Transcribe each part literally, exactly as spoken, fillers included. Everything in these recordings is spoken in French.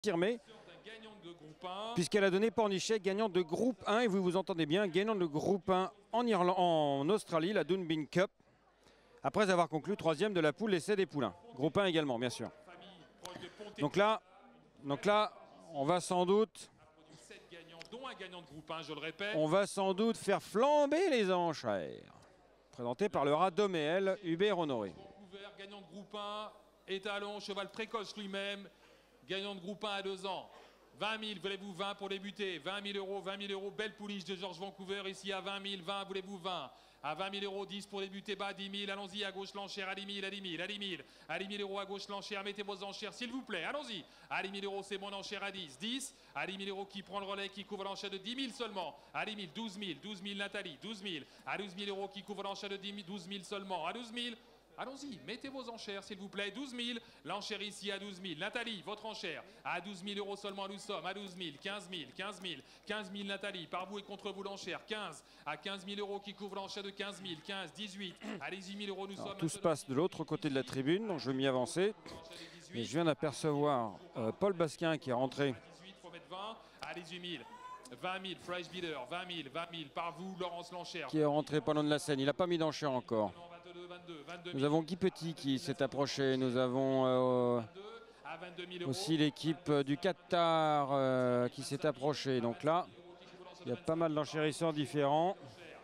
confirmé, puisqu'elle a donné Pornichet gagnant de groupe un, et vous vous entendez bien, gagnant de groupe un en, Irlande, en Australie, la Dunbin Cup, après avoir conclu troisième de la poule l'essai des poulains. Groupe un également, bien sûr. Donc là, donc là on va sans doute... On va sans doute faire flamber les enchères. Présenté par le rat Doméel, Hubert Honoré. Gagnant de groupe un, étalon, cheval précoce lui-même, gagnant de groupe un à deux ans. vingt mille, voulez-vous vingt pour débuter? vingt mille euros, vingt mille euros, belle pouliche de Georges Vancouver, ici à vingt mille, vingt, voulez-vous vingt? À vingt mille euros, dix pour débuter, bas, dix mille, allons-y, à gauche l'enchère, à dix mille, à dix mille, à dix mille, à dix mille euros, à gauche l'enchère, mettez vos enchères, s'il vous plaît, allons-y. À dix mille euros, c'est mon enchère à dix, dix, à dix mille euros, qui prend le relais, qui couvre l'enchère de dix mille seulement, à dix mille, douze mille, douze mille, Nathalie, douze mille, à douze mille euros, qui couvre l'enchère de douze mille seulement, à douze mille. Allons-y, mettez vos enchères, s'il vous plaît. douze mille, l'enchère ici à douze mille. Nathalie, votre enchère, à douze mille euros seulement, nous sommes. À douze mille, quinze mille, quinze mille, quinze mille, Nathalie, par vous et contre vous l'enchère. quinze, à quinze mille euros qui couvre l'enchère de quinze mille. quinze, dix-huit, à dix-huit mille euros, nous Alors, sommes. tout se passe de l'autre côté de la tribune, donc je vais m'y avancer. Et je viens d'apercevoir euh, Paul Basquin qui est rentré. dix-huit, faut mettre vingt, à dix-huit mille. vingt mille, Fresh Bidder, vingt mille, vingt mille, par vous, Laurence Lanchère. Qui est rentré pas loin de la scène, il n'a pas mis d'enchère encore. Nous avons Guy Petit qui s'est approché, nous avons euh, aussi l'équipe du Qatar euh, qui s'est approchée. Donc là, il y a pas mal d'enchérisseurs différents.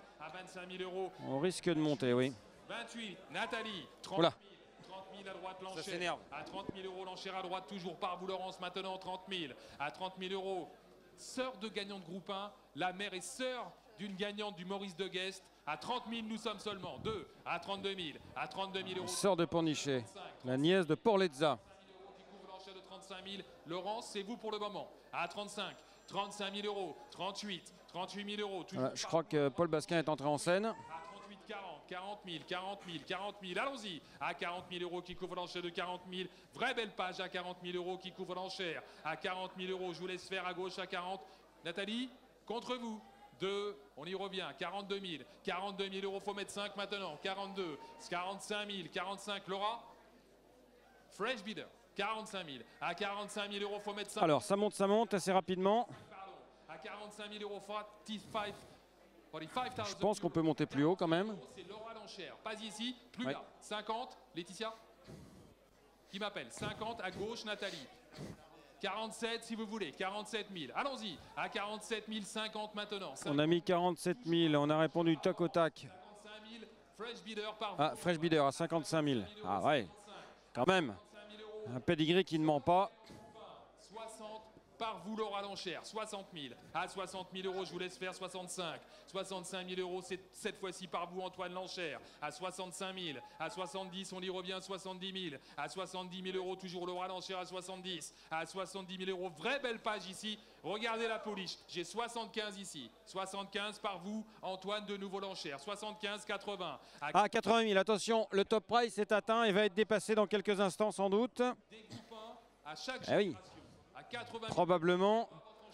On risque de monter, oui. vingt-huit, Nathalie, trente mille. trente mille à droite l'enchère. À trente mille euros l'enchère à droite, toujours par vous Laurence, maintenant trente mille. À trente mille euros, sœur de gagnant de groupe un, la mère est sœur d'une gagnante du Maurice de Guest. À trente mille, nous sommes seulement. deux, à trente-deux mille. À trente-deux mille euros. Sœur de Pornichet, la nièce de Porlezza. Qui couvre l'enchère de trente-cinq mille. Laurence, c'est vous pour le moment. À trente-cinq, trente-cinq mille euros. trente-huit, trente-huit mille euros. Voilà, je crois que Paul Basquin est entré en scène. À trente-huit, quarante, quarante mille, quarante mille, quarante mille. Allons-y. À quarante mille euros qui couvre l'enchère de quarante mille. Vraie belle page à quarante mille euros qui couvre l'enchère. À quarante mille euros, je vous laisse faire à gauche à quarante. Nathalie, contre vous. deux, on y revient, quarante-deux mille, quarante-deux mille euros, faut mettre cinq maintenant, quarante-deux, quarante-cinq mille, quarante-cinq, Laura, Fresh Bidder, quarante-cinq mille, à quarante-cinq mille euros, faut mettre cinq. Alors ça monte, ça monte assez rapidement. Pardon, à quarante-cinq mille euros, quarante-cinq, quarante-cinq Je pense qu'on peut monter plus haut quand même. C'est Laura l'enchère, pas ici, plus ouais. bas, cinquante, Laetitia, qui m'appelle, cinquante à gauche, Nathalie. quarante-sept si vous voulez, quarante-sept mille. Allons-y, à quarante-sept mille, cinquante maintenant. cinquante. On a mis quarante-sept mille, on a répondu tac au tac. cinquante-cinq mille, Fresh Bidder par Ah, Fresh Bidder à cinquante-cinq mille. Ah ouais, quand même. Un pedigree qui ne ment pas. soixante par vous, Laura l'enchère, soixante mille. À soixante mille euros, je vous laisse faire soixante-cinq. soixante-cinq mille euros, c'est cette fois-ci par vous, Antoine l'enchère. À soixante-cinq mille. À soixante-dix, on y revient, soixante-dix mille. À soixante-dix mille euros, toujours Laura l'enchère à soixante-dix. À soixante-dix mille euros, vraie belle page ici. Regardez la pouliche. J'ai soixante-quinze ici. soixante-quinze par vous, Antoine de nouveau l'enchère. soixante-quinze, quatre-vingts. À ah, quatre-vingt mille. Attention, le top price est atteint et va être dépassé dans quelques instants sans doute. Découpant à chaque eh oui. À quatre-vingt probablement.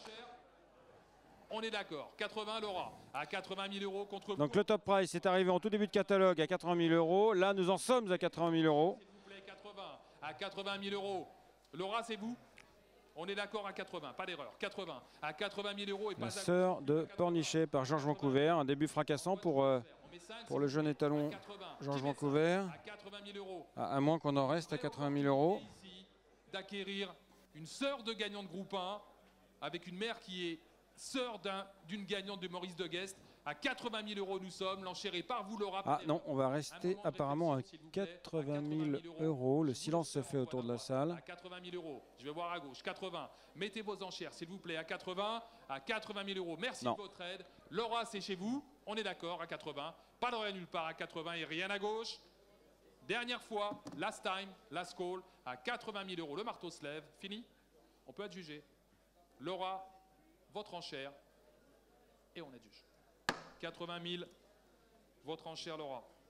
On est d'accord. quatre-vingts, Laura. À quatre-vingt mille euros contre. Donc le top price est arrivé en tout début de catalogue à quatre-vingt mille euros. Là, nous en sommes à quatre-vingt mille euros. S'il vous plaît, quatre-vingts. À quatre-vingt mille euros. Laura, c'est vous? On est d'accord à quatre-vingts, pas d'erreur. quatre-vingts. À quatre-vingt mille euros et pas. La sœur de Pornichet par Georges Vancouver. Un début fracassant pour, euh, pour le jeune étalon Georges Vancouver. À quatre-vingt mille euros. À, à moins qu'on en reste à quatre-vingt mille euros. D'acquérir une sœur de gagnant de groupe un avec une mère qui est sœur d'une un, gagnante de Maurice de Guest. À quatre-vingt mille euros, nous sommes. L'enchère est par vous, Laura. Ah non, on va rester apparemment à quatre-vingt mille euros. Le silence se fait autour de la salle. À quatre-vingt mille euros. Je vais voir à gauche. quatre-vingts. Mettez vos enchères, s'il vous plaît. À quatre-vingts. À quatre-vingt mille euros. Merci non. de votre aide. Laura, c'est chez vous. On est d'accord à quatre-vingts. Pas de rien nulle part à quatre-vingts et rien à gauche. Dernière fois, last time, last call, à quatre-vingt mille euros. Le marteau se lève. Fini? On peut adjuger. Laura, votre enchère. Et on adjuge. quatre-vingt mille, votre enchère, Laura.